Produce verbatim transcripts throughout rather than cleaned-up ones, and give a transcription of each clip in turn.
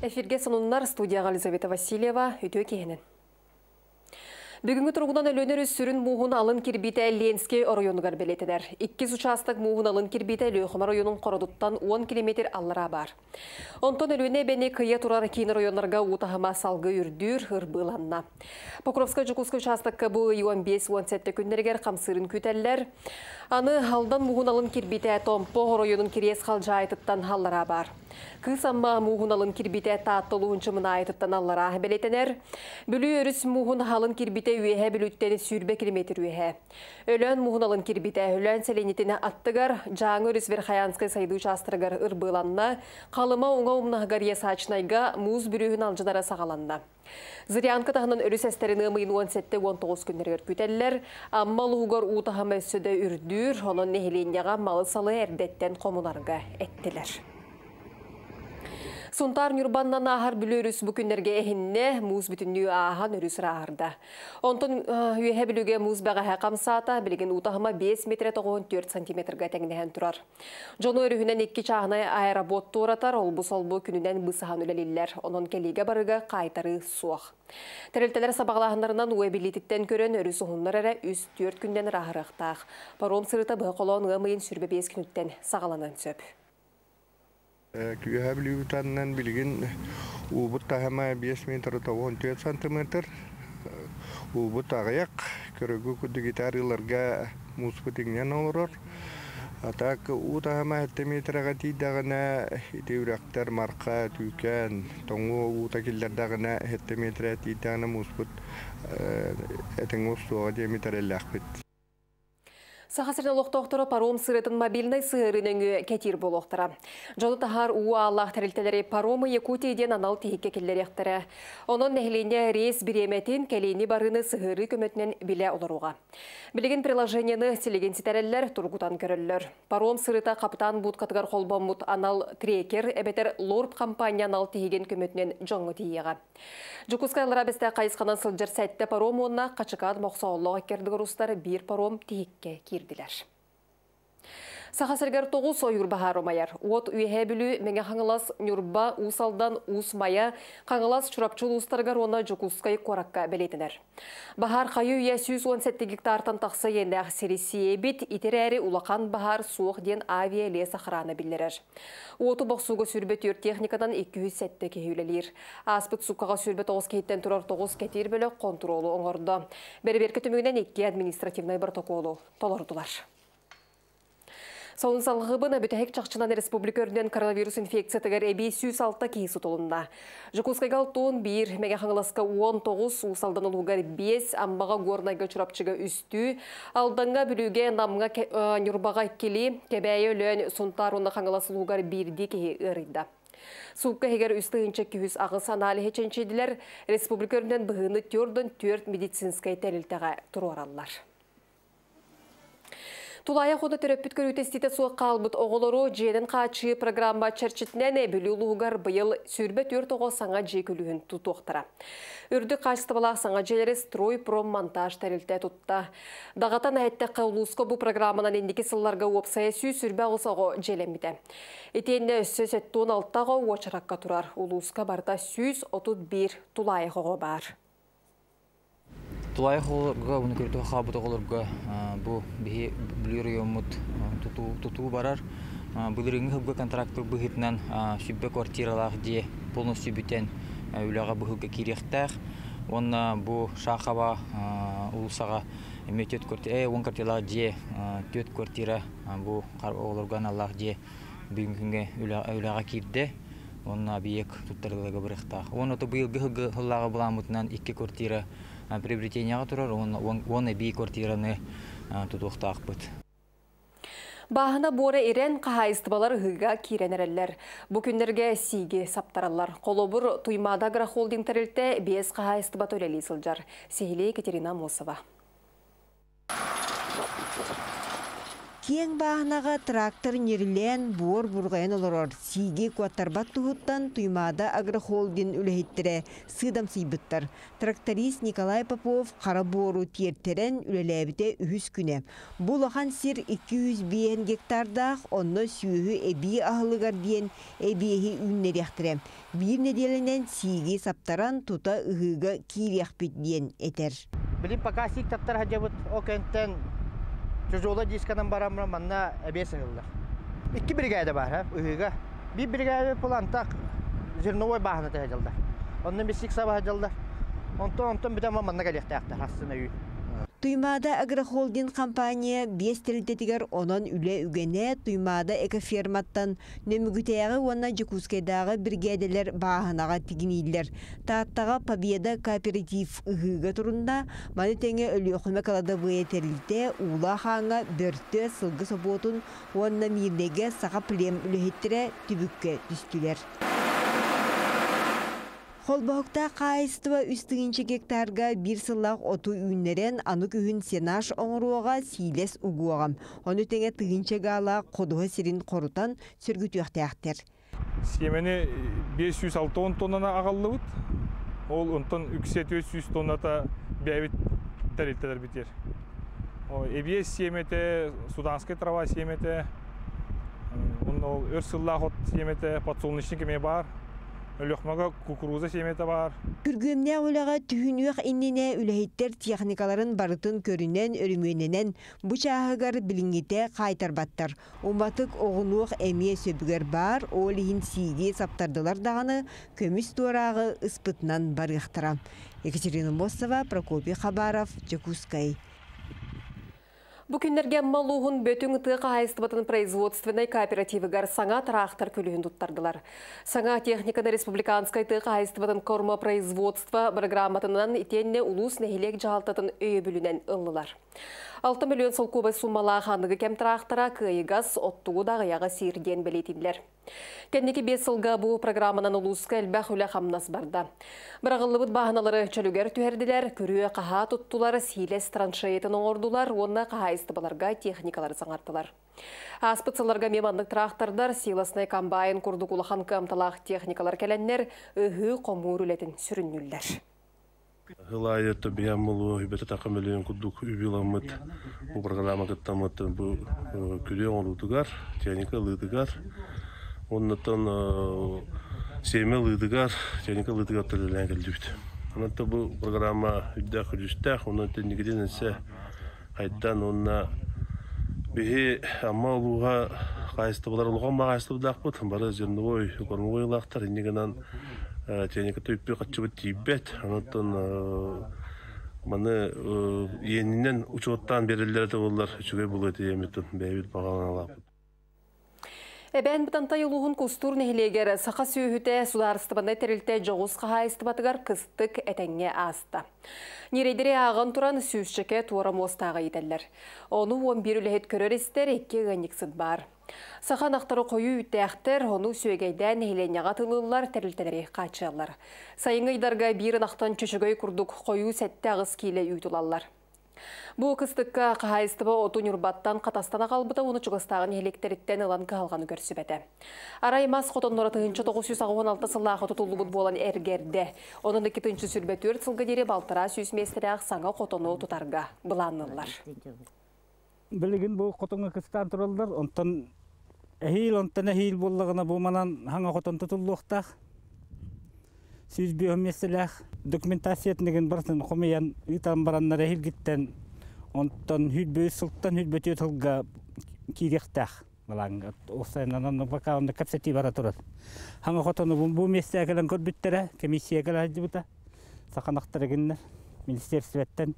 Эфирге сонуннар студияға Елизавета Васильева үтө кehinin. Бүгінгі тұрғынан өлөнер сүрін мұғын алын кирбите Ленский районығар белетінер. Иккіз участық мұғын алын кирбите Лөхіма районын қородуттан он километр аллара бар. Онтон өлөне бәне кыя тұрар кейін районларға утахыма салғы үрдүр ырбыланна. Покровска-Жукуска участық бұл он бес он жеті күндергер қамсырын күтәлләр. Аны халдан мұғын алын кирбите Томпо районын кирес қалжа айтыттан халлара бар. Кыз амма мұғын алын кирбите тааттылуынчы мына айтыттан аллара белетінер. Бүлі өріс мұғын алын кирбите үйе білуттені сүрбе километр үйе. Өлөн мұғын алын кирбите, өлөн селенетіне аттыгар, жаңы өріс Верхаянскай сайды участырыгар ырбыланна, қалыма оңа умнағығар есачнайга мұз бүрігін алжынара сағаланна. Зырянка тағынан өріс әстеріні мұйын он жеті он тоғыз күндергер күтәлілер, амма луғар ұтағым өссіді үрдүр, оның нехеленеға малы салы әрдеттен қомуларға әттілер. Сунтар Нюрбаннан ағар бүлі өріс бүкіндерге әхінне мұз бүтінлігі аған өріс рағырда. Онтын үйе білуге мұз бәғаға қамсата білген ұтағыма бес метр тоғын төрт сантиметрға тәңінен тұрар. Жоны өрігінен екі чағына аэробот тұратар, ол бұсалбы күнінен бұсыған өлелілер. Оның келеге барыға қайтары суақ. Тәрелтелер сабағылағындарынан уэ билетіттен көрін өріс ұғынлар әрі үз төрт күнден рағырықтақ. Паром сырыта бұқылуын ғымайын сүрбе бес күніттен сағаланан сөп. Күйе білуітаннан білген ұбыт тағама бес метр тоғын төрт сантиметр. Ұбыт ағаяқ көрігі күді гитарыларға мұз бұтыңнен олырыр. Атақ ұ тағама әтті метрға тейдағына деурақтар марқа түйкен, тоңы ұ тәкелдердағына әтті метрға тейдағына мұз бұт әтің ұстуға деметр әліқ біт. Сахасырын олықтоқтыры паром сырытын мобильный сырының кәтер болуқтыра. Жоны тахар уа Аллах тәрілтелері паромы Якутияден анал тейікке келдер ектірі. Оның нәхілене рейс біреметін кәлейні барыны сығыры көмөтінен біле олыруға. Білеген приложенияны селеген ситәрелер тұрғутан көрілер. Паром сырыта капитан бұд қатығар қолбамут анал трекер әбетер лорд компания анал тейген көмөтінен жоңы тейеға. Жукускайлара бәсті қайысқанан сылжыр сәтті паром онына қачықад моқсаулығы кердігі рустары бір паром тейікке кирдилер. Сахасыргар тоғыз ойыр бағар омайар. От үйе білі мәңе қаңылас нүрба усалдан усмая қаңылас чурапчыл ұстарғар оны Жукускай қораққа бәлетінер. Бағар қайы үйе жүз он жеті гектартан тақсы ендіғ сересие бет итер әрі улақан бағар суық ден авиа лес ақыраны білдерер. Оты бақсуға сүрбе төр техникадан екі жүз сәтті кейілелер. Аспыт суқаға сүрбе тоғыз кейттен тұрар тоғыз кәтер білі контролы оңырды. Бәрі-беркі түмігінен екі административнай протоколы толырдылар. Соның салғыбына бүтәхек чақчынан республика өрден коронавирус инфекциятығар әбей сүйс алтта кейсі толында. Жукускайға он бір, мәге қаңыласқа он тоғыз, ұсалдан ұлғар бес, амбаға горнайға чұрапчыға үсті, алданға бүліге намға нүрбаға келі, кәбәйі өлен сұнтар оны қаңыласы ұлғар бірді кейі ұрыйда. Суққа егер үсті ғынча күйіз ағыс аналы хеченчеділер, республика өрден бұғыны төрден төрт медицинскай тәрілтіға тұру аралар. Тулая хода төрөппіт көрітестеті суық қалбыт оғылыру жеден қачы программа чәрчетінен әбілі ұлығығар бұйыл сүрбе төрт оғы саңа жекілігін тұтуқтыра. Үрді қачысты балақ саңа желері строй проммонтаж тәрілті тұтта. Дағатан әйтті қаулысқа бұл программанан ендекі сылларға опсая сүй сүрбе оғы желемді. Етенне өссі сәтті он алтыға очыраққа тұрар. Улысқа барда сүйіз отыз бір тулая хоғы бар. Тулай холорга уны көртө хабыт олорга бу бихи блюриомут туту барар. Булырыңы хыбга контрактор быхытнан сүббе квартиралар де полностью бүтен үлага быхылга кирехтер. Онна бу шахаба улсага метет квартира, он квартиралар де төт квартира бу олорганалар де бүгүнгө үлага кирде. Онна биек туттарылага бырыкта. Оны то быйыл гыгы хыллага буламытнан iki квартира приобретенияға тұрар, оны бей квартираны тұтуқтақ бұд. Бағына боры ерен қағайыстыбалар ғыға кейренерелер. Бұ күндерге сиге саптаралар. Қолобыр тұймада грахолдинг тәрілті бес қағайыстыба төлелі сылжар. Сехиле Екатерина Мосова. Тулай холорга уны көртө хабыт олорга бу бихи блюриомут туту барар. Булырыңы хыбга контрактор быхытнан сүббе квартиралар де полностью бүтен үлага быхылга кирехтер. Онна бу шахаба улсага метет квартира, он квартиралар де бүгүнгө үлага кирде. Онна биек туттарылага бырыкта. Бағына боры ерен қағайыстыбалар ғыға кейренерелер. Бұ күндерге сиге саптаралар. Қолобыр тұймада грахолдинг тәрілті бес қағайыстыба төлелі сылжар. Сехиле Екатерина Мосова. Кең бағынаға трактор нерілен буор бурғайын олорор. Сиги куаттарбат тұхыттан туймада агрохолдин үлехеттірі сыдам сыйбыттар. Тракторист Николай Попов қара буору тиертерен үлеләбіте үхіс күне. Бұл оған сир эки жүз бейін гектардақ онны сүйі эби ахылығар дейін эбиехи үннеректірі. Bir неделенен сиги саптаран тута ыхыга кирияхпит дейін етер. Білім пакасик таптар хажабыт о кенттен Жожола дискадан барамра манна әбес ыллар. İki brigada бар, ha, ыхыга. Bir brigada плантак зерновой бахна тәҗәлдә. Онны бисик саба җәлдә. Онтон онтон битә манна галехтәктә хасына үй. Туймада агрохолдин компания бес тилдетигер онон үле үгене туймада экоферматтан нөмүгүтәгы уонна Жукускайдагы бригаделер бааханага тигинилер. Тааттага Победа кооператив ыхыга турунда маны теңе өлүөхүмө калада быйтерилте ула хаңа бөртө сылгы соботун уонна мирлеге сака плем үлехеттире түбүккө түстүлер. Холбоқта қайыстыва үстігінші гектарға бір сыллақ оту үйінлерен анық үйін сенаш оңыруға сейлес ұғуағам. Оны теңе тығынчы ғала қодуға сирин қорутан сүргіт өқтіяқтер. Семені бес жүз алты тоннана ағалды бұд. Ол ұнтын үксет өз жүз тонната бәйбіт тәрелттелер бітер. Эбес семеті, суданскай трава семеті, өр сыллақ от семеті, подсолнечник еме бар. Өлөкмага кукуруза семеті бар. Күргөмне олаға түйінуақ иннене үләйттер техникаларын барытын көрінен өрімөненен бұ чағығар білінгете қайтарбаттар. Уматық оғынуақ әмие сөбігер бар, олейін сиге саптардылар дағаны көміс туарағы ыспытынан барықтыра. Екатерина Мосова, Прокопий Хабаров, Жакускай. Бүкіндерге малуғын бөтің ұтығы айыстыбатын производственной кооперативігер саңа трактор көлігін тұттардылар. Саңа техниканы республиканскай тұғы айыстыбатын корма производство программатынан итенне улус нәхелек жағалтатын өй бүлінен ұлылар. алты миллион сол көбі суммала қанығы кем трактора күйгаз оттуғы дағыяғы сейірден білетінділер. Кәндекі бес сылға бұл программанан ұлысқа әлбәқ үлі қамнас барды. Бірағылыбыт бағыналары чөлігер түйерділер, көріе қаға тұттылар, сейлес траншеетін оңырдылар, онына қағайыстыбаларға техникалар саңартылар. Аспыцыларға мемандық трактордар, силасынай комбайн күрдік ұлыған қамталақ техникалар кәләннер, үхі қомуыр үлетін сүріннілер. Хылайы табиям болу, бәті тақы миллион күдік үбіламыд, бұл программа кіттамыд, бұл күле оңырудығар, техника лыдығар, оннаттан семе лыдығар, техника лыдығар тілілен кәлдібді. Оннатта бұл программа үддәқ үлістәқ, оннаттан негеден әсе қайттан онна бейі амма олуға қайысты болар олуға ма қайысты бұдақ бұд, бары жерновой, кормовой лақтар, енегенан техника төйпе қатшыбыт тейбет, анаттан маны енінен учоттан берілдерді олар үшіге бұл өте еметін бәйбет бағалан алап. Әбән бұтантай ұлығын күстур нәхілегер сақа сүйіхіте сударыстыбандай тәрілті жоғыз қағайыстыбатығар қыстық әтәңе асты. Нерейдері ағын тұран сүйішчеке туарам остағы етәлер. Оны он бір үліхет көрер істер екке ғанексід бар. Сақан ақтары қойу үттәқтір, оны сөйгейден нәхіленяға тылылар тәрілтелері қачалар. Сайыңайдарға бірін ақтан чөшігөй күрдік қойу сәтті ағыз кейлі үйтілалар. Бұл қыстыққа қағайыстыбы отын үрбаттан қатастана қалбыда оны чүгістағын электреттен ұлан қалғаны көрсібәді. Араймас қотонлары тығыншы тоғыз жүз он алты сыллағы тұтылыбыд болан әргерді. Оның екі тыңшы сүрбе төрт сылғы дері балтыра сүйісместері ақ саңа қотону тұтарға бұланылар. Білігін бұл қотонға қыстан тұралдар, онтан әхейл, онтан әхейл болығына болманан хаңа қотон тұтылуқтақ. Сүйіз бүйіместіләқ документациятынығын барсын қомиян ұйтан бараннар әхіл кеттен онтан хүлбөй сылттан хүлбөтей тұлға кейректәқ. Осайынан бақауында кәпсәтей бара тұрады. Хаңа қотоны бұл месте әкелен көрбіттері, комиссия әкелі әді бұта, сақанақтары кеннер, министерстветтен.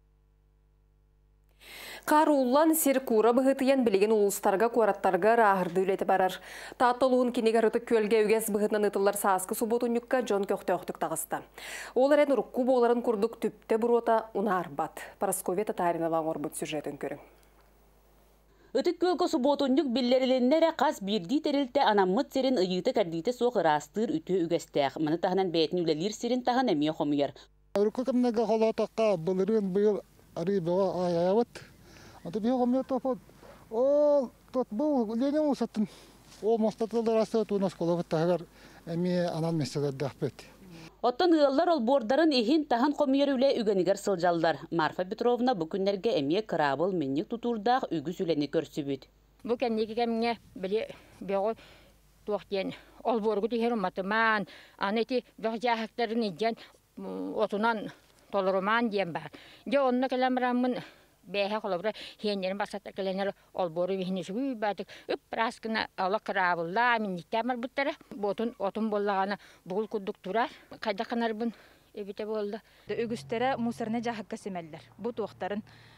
Қар улан серкура бұғытыян білеген ұлыстарға қуараттарға рағырды үлеті барар. Таттылуын кенегарыты көлге үгес бұғытынан ұтылар сасқы субботунюкка жон көқті өқтік тағысты. Ол әрен ұрыққу боларын күрдік түпті бұрота ұна арбат. Парасковия Татаринова орбыт сюжетін көрің. Үтік көлгі субботунюк білдеріленнері қас бірді терілті анаммыт серін ұйыты кәрдейті соқ растыр үті үгестәқ. Мұны тағынан бәйтін үлелер серін тағын әмей қомыйыр. Үркөкімнегі қолатаққа бұлырын бұйыл арибаға аяявыт. Аты бе қомет опыт Ол тот бұл Ленин усаттын. Ол мостатылар асы туна школа тагар эми анан меселер дахпет. Оттон ыаллар ол бордарын ихин тахан комьер үле үгенигер сылжаллар. Марфа Петровна бу күннерге эмие крабыл менник тутурдах үгүс үлени көрсүбүт. Бу кеннеге эмне биле бего туактен ол боргу тихер матыман анети бахжахтарын ижен отунан толорман дием бар. Же онна келемрамын бэхэ холобра хеннерин басата келенер ол бору вихнесүгү батык үп раскына ала крабылла минниттамар буттара ботун отун боллагана бугул кудук турар кайда канарбын эбите болду. Үгүстөрө мусорны жахакка семеллер. Бу туактарын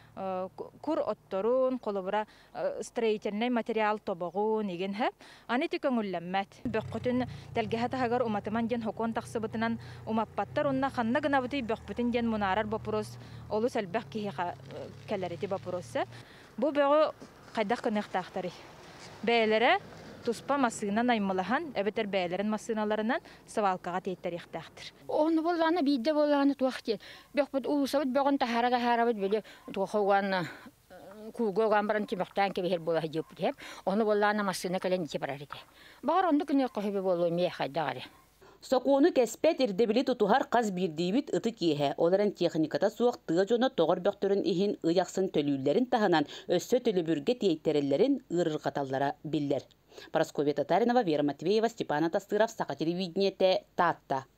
кур отторун, колобра строительный материал тобогун иген хэп. Анети көңүлләммәт. Бөккөтүн тәлгәһә тагар уматыман ген хокон таксыбытынан умаппаттар онна ханна гына бути бөкпүтүн ген мунарар бапрос олу сәлбәк ки кәләрити бапросы. Бу бөгө кайда көнәхтәхтәри. Бәйләре туспа масына наймалахан, эбетер бәйләрен масыналарынан савалкага тейтерихтәхтер. Оны болланы бидде болланы туахти. Бөкпүт улусабыт бөгөн тахарага харабыт биле тухауган куго гамбаран тимөхтән кебер була җип дип. Оны болланы масына кален җибар иде. Бар онды көне кохыбы болу ме хайдагары. Сокуну кеспет ирдебили тутухар каз бирдибит ыты киһе. Оларын техниката суак тыга жона тогор бөктөрүн ихин ыяксын төлүлләрин таханан өссө төлүбүргө тейтерелләрин ырыргаталлара биллер. Парасковья Татаринова, Вера Матвеева, Степана Тастыров, Саха телевидениете, Татта.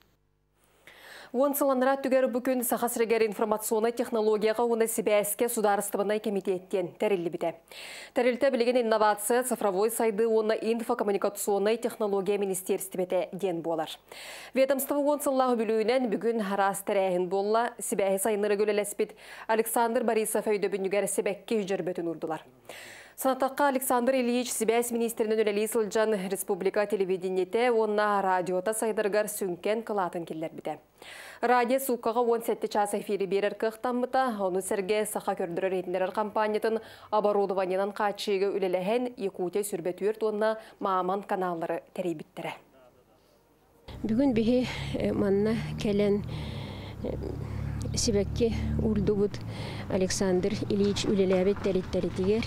Онсыланыра түгер бүкін сақасырегер информационный технологияға оны Сибәске сударыстыбынай комитеттен тәрелі біде. Тәрелті білеген инновация, цифровой сайды оны инфокоммуникационный технология министерствете ден болар. Ведомство онсыллағы білуінен бүгін харас тәрәйін болла Сибәхи сайыныры көлелеспет Александр Борисов өйді бүнігер Сибәкке жүрбетін ұрдылар. Санатаққа Александр Ильич Сибәс министрінің өлелі сылжан республика телевидениете онна радиота сайдыргар сүнкен қылатын келер біде. Радио суқаға он жеті час эфири берер қықтамыта, оны сәрге сақа көрдірі ретіндерер компаниятын оборудованиянан қачыға өлеліген Якутия сүрбетуерт онна маман каналлары тәрейбіттірі. Бүгін бігі манна кәлен Сибәкке урду бұд Александр Ильич өлеләбет тәреттәреттігер.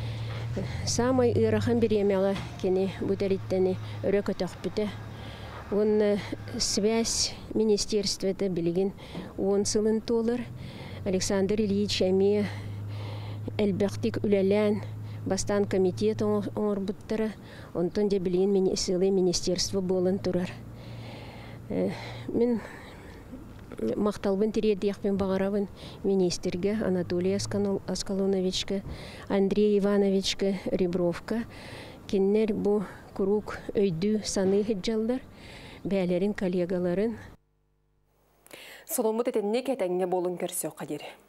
Самай ырахан беремела кені бұтәриттені өрі көтіқ бүті. Он связь министерствета білген он сылын толыр. Александр Ильич әме әлбәқтік үләлән бастан комитет оңыр бұттыры. Онтон де білген сылы министерство болын тұрар. Мен мақталбын тиредияқпен бағарабын министрге Анатолий Аскалоновичке, Андрей Ивановичке Ребровка. Кеннер бұ круг өйді саны хеджалдар, бәлерін коллегаларын. Соломут етенне кетеңне болын көрсе қадері.